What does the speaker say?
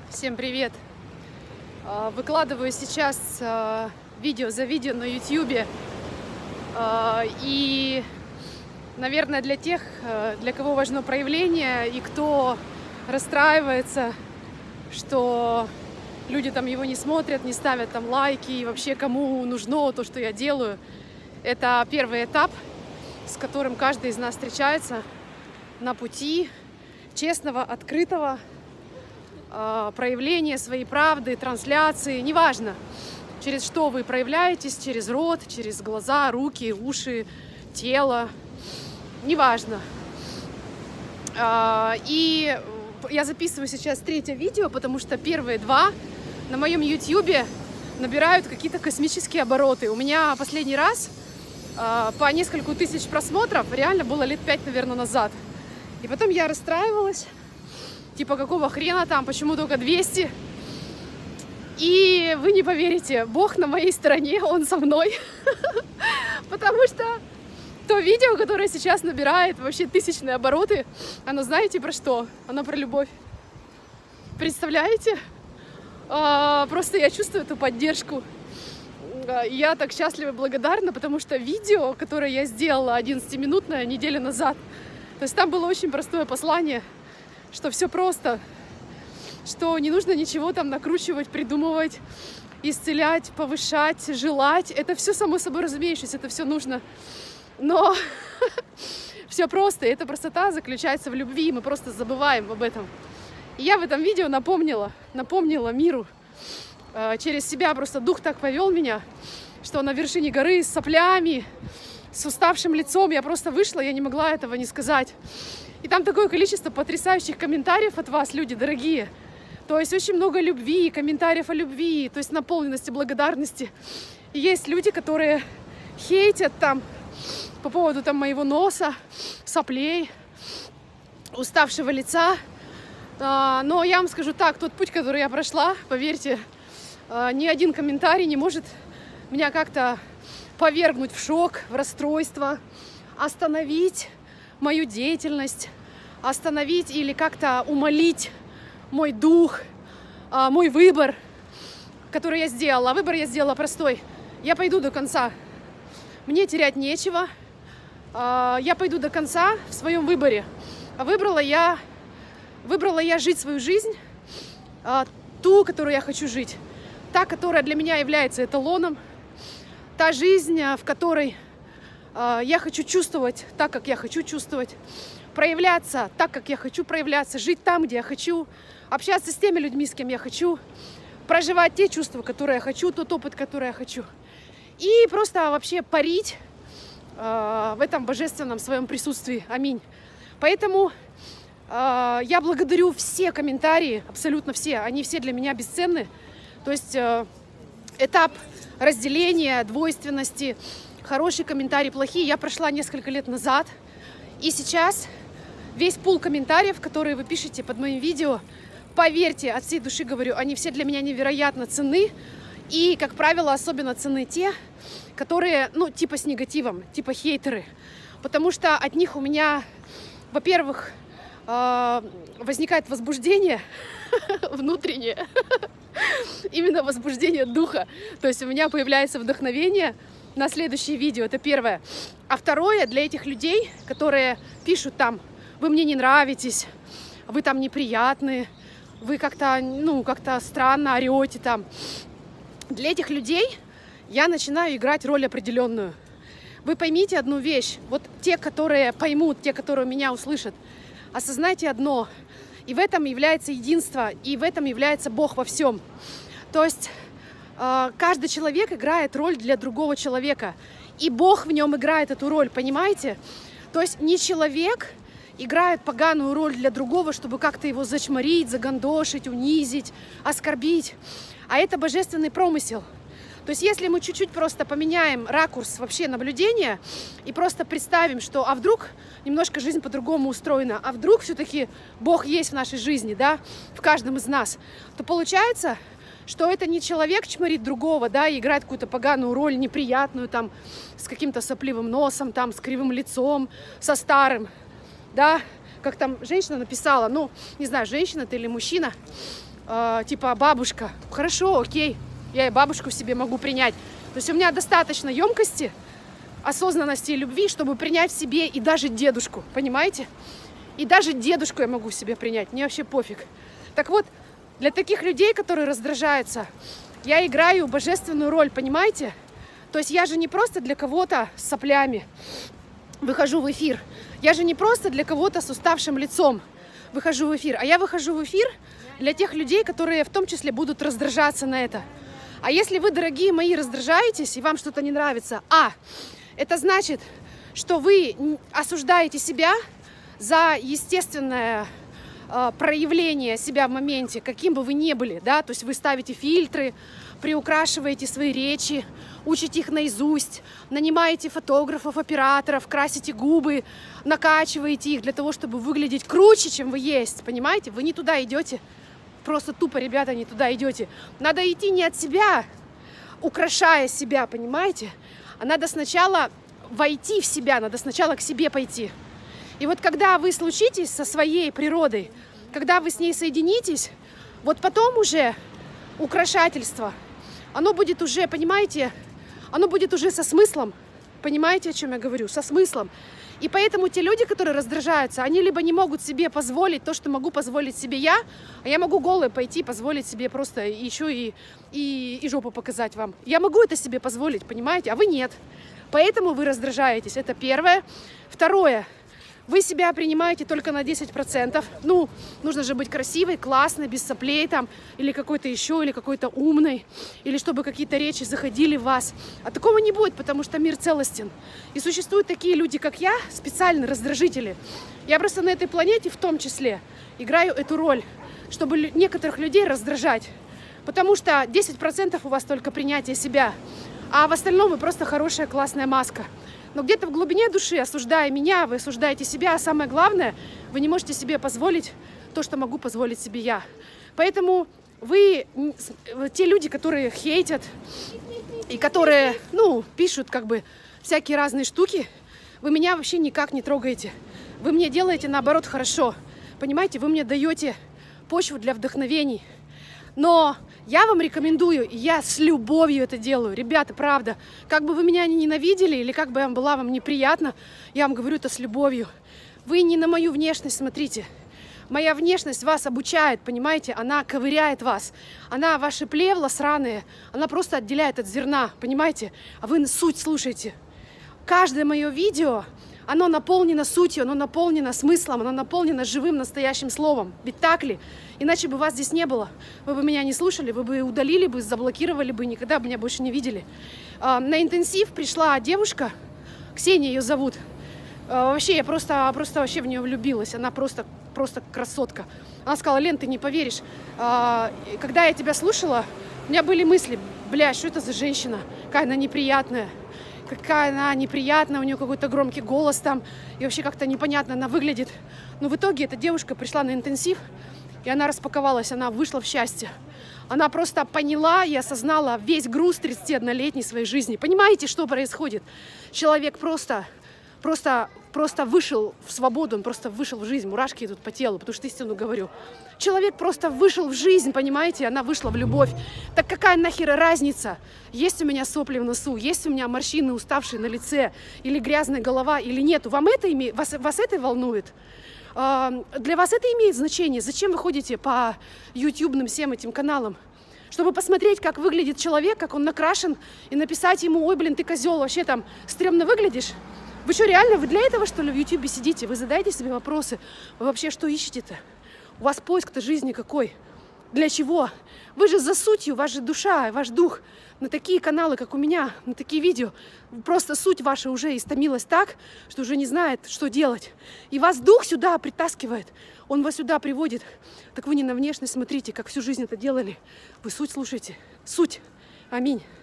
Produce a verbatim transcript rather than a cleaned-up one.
Всем привет! Выкладываю сейчас видео за видео на ютубе. И, наверное, для тех, для кого важно проявление и кто расстраивается, что люди там его не смотрят, не ставят там лайки, и вообще кому нужно то, что я делаю. Это первый этап, с которым каждый из нас встречается на пути честного, открытого э, проявления своей правды, трансляции, неважно, через что вы проявляетесь, через рот, через глаза, руки, уши, тело, неважно. Э, и я записываю сейчас третье видео, потому что первые два на моем ютубе набирают какие-то космические обороты. У меня последний раз э, по несколько тысяч просмотров реально было лет пять, наверное, назад. И потом я расстраивалась, типа, какого хрена там, почему только двести? И вы не поверите, Бог на моей стороне, Он со мной. Потому что то видео, которое сейчас набирает вообще тысячные обороты, оно знаете про что? Оно про любовь. Представляете? Просто я чувствую эту поддержку. Я так счастлива и благодарна, потому что видео, которое я сделала одиннадцатиминутное неделю назад, то есть там было очень простое послание, что все просто, что не нужно ничего там накручивать, придумывать, исцелять, повышать, желать. Это все само собой разумеющееся, это все нужно. Но все просто, и эта простота заключается в любви, мы просто забываем об этом. И я в этом видео напомнила, напомнила миру через себя, просто дух так повел меня, что на вершине горы с соплями, с уставшим лицом я просто вышла, я не могла этого не сказать. И там такое количество потрясающих комментариев от вас, люди дорогие. То есть очень много любви, комментариев о любви, то есть наполненности, благодарности. И есть люди, которые хейтят там по поводу там моего носа, соплей, уставшего лица. Но я вам скажу так, тот путь, который я прошла, поверьте, ни один комментарий не может меня как-то повергнуть в шок, в расстройство, остановить мою деятельность, остановить или как-то умолить мой дух, мой выбор, который я сделала. А выбор я сделала простой. Я пойду до конца. Мне терять нечего. Я пойду до конца в своем выборе. Выбрала я, выбрала я жить свою жизнь, ту, которую я хочу жить. Та, которая для меня является эталоном. Та жизнь, в которой э, я хочу чувствовать так, как я хочу чувствовать, проявляться так, как я хочу проявляться, жить там, где я хочу, общаться с теми людьми, с кем я хочу, проживать те чувства, которые я хочу, тот опыт, который я хочу. И просто вообще парить э, в этом божественном своем присутствии. Аминь. Поэтому э, я благодарю все комментарии, абсолютно все, они все для меня бесценны. То есть э, этап разделения, двойственности, хорошие комментарии, плохие, я прошла несколько лет назад. И сейчас весь пул комментариев, которые вы пишете под моим видео, поверьте, от всей души говорю, они все для меня невероятно ценны. И, как правило, особенно ценны те, которые, ну, типа с негативом, типа хейтеры. Потому что от них у меня, во-первых, возникает возбуждение внутреннее, именно возбуждение духа. То есть у меня появляется вдохновение на следующее видео, это первое. А второе, для этих людей, которые пишут там: вы мне не нравитесь, вы там неприятные, вы как-то, ну, как-то странно орете там. Для этих людей я начинаю играть роль определенную. Вы поймите одну вещь, вот те, которые поймут, те, которые меня услышат, осознайте одно, и в этом является единство, и в этом является Бог во всем. То есть э, каждый человек играет роль для другого человека, и Бог в нем играет эту роль, понимаете? То есть не человек играет поганую роль для другого, чтобы как-то его зачморить, загандошить, унизить, оскорбить, а это божественный промысел. То есть если мы чуть-чуть просто поменяем ракурс вообще наблюдения и просто представим, что а вдруг немножко жизнь по-другому устроена, а вдруг все-таки Бог есть в нашей жизни, да, в каждом из нас, то получается, что это не человек чморит другого, да, и играет какую-то поганую роль, неприятную, там, с каким-то сопливым носом, там, с кривым лицом, со старым, да, как там женщина написала, ну, не знаю, женщина это или мужчина, э, типа бабушка. Хорошо, окей, я и бабушку в себе могу принять. То есть у меня достаточно емкости, осознанности и любви, чтобы принять в себе и даже дедушку, понимаете? И даже дедушку я могу в себе принять, мне вообще пофиг. Так вот, для таких людей, которые раздражаются, я играю божественную роль, понимаете? То есть я же не просто для кого-то с соплями выхожу в эфир. Я же не просто для кого-то с уставшим лицом выхожу в эфир, а я выхожу в эфир для тех людей, которые в том числе будут раздражаться на это. А если вы, дорогие мои, раздражаетесь и вам что-то не нравится, а, это значит, что вы осуждаете себя за естественное э, проявление себя в моменте, каким бы вы ни были, да, то есть вы ставите фильтры, приукрашиваете свои речи, учите их наизусть, нанимаете фотографов, операторов, красите губы, накачиваете их для того, чтобы выглядеть круче, чем вы есть, понимаете? Вы не туда идете, просто тупо, ребята, не туда идете. Надо идти не от себя, украшая себя, понимаете? А надо сначала войти в себя, надо сначала к себе пойти. И вот когда вы случитесь со своей природой, когда вы с ней соединитесь, вот потом уже украшательство, оно будет уже, понимаете, оно будет уже со смыслом. Понимаете, о чем я говорю? Со смыслом. И поэтому те люди, которые раздражаются, они либо не могут себе позволить то, что могу позволить себе я, а я могу голой пойти, позволить себе просто еще и, и, и жопу показать вам. Я могу это себе позволить, понимаете, а вы нет. Поэтому вы раздражаетесь. Это первое. Второе. Вы себя принимаете только на десять процентов. Ну, нужно же быть красивой, классной, без соплей там, или какой-то еще, или какой-то умной, или чтобы какие-то речи заходили в вас. А такого не будет, потому что мир целостен. И существуют такие люди, как я, специальные раздражители. Я просто на этой планете в том числе играю эту роль, чтобы некоторых людей раздражать. Потому что десять процентов у вас только принятие себя, а в остальном вы просто хорошая, классная маска. Но где-то в глубине души, осуждая меня, вы осуждаете себя, а самое главное, вы не можете себе позволить то, что могу позволить себе я. Поэтому вы, те люди, которые хейтят и которые, ну, пишут как бы всякие разные штуки, вы меня вообще никак не трогаете. Вы мне делаете, наоборот, хорошо. Понимаете, вы мне даете почву для вдохновений. Но я вам рекомендую, и я с любовью это делаю. Ребята, правда, как бы вы меня не ненавидели, или как бы я была вам неприятна, я вам говорю это с любовью. Вы не на мою внешность смотрите. Моя внешность вас обучает, понимаете? Она ковыряет вас. Она, ваши плевла сраные, она просто отделяет от зерна, понимаете? А вы суть слушайте. Каждое мое видео, оно наполнено сутью, оно наполнено смыслом, оно наполнено живым настоящим словом. Ведь так ли? Иначе бы вас здесь не было. Вы бы меня не слушали, вы бы удалили бы, заблокировали бы, никогда бы меня больше не видели. На интенсив пришла девушка, Ксения ее зовут. Вообще, я просто, просто вообще в нее влюбилась. Она просто, просто красотка. Она сказала: Лен, ты не поверишь. Когда я тебя слушала, у меня были мысли: бля, что это за женщина? Какая она неприятная. Какая она неприятная, у нее какой-то громкий голос там, и вообще как-то непонятно она выглядит. Но в итоге эта девушка пришла на интенсив, и она распаковалась, она вышла в счастье. Она просто поняла и осознала весь груз тридцатиоднолетней своей жизни. Понимаете, что происходит? Человек просто, просто, просто вышел в свободу, он просто вышел в жизнь. Мурашки идут по телу, потому что истину говорю. Человек просто вышел в жизнь, понимаете? Она вышла в любовь. Так какая нахер разница? Есть у меня сопли в носу, есть у меня морщины уставшие на лице, или грязная голова, или нет? Вам это име... вас, вас это волнует? Для вас это имеет значение? Зачем вы ходите по ютубным всем этим каналам? Чтобы посмотреть, как выглядит человек, как он накрашен, и написать ему: ой, блин, ты козел, вообще там стрёмно выглядишь. Вы что, реально, вы для этого, что ли, в ютубе сидите? Вы задаете себе вопросы, вы вообще что ищете-то? У вас поиск-то жизни какой? Для чего? Вы же за сутью, ваша душа, ваш дух на такие каналы, как у меня, на такие видео, просто суть ваша уже истомилась так, что уже не знает, что делать. И вас дух сюда притаскивает, он вас сюда приводит. Так вы не на внешность смотрите, как всю жизнь это делали. Вы суть слушайте. Суть. Аминь.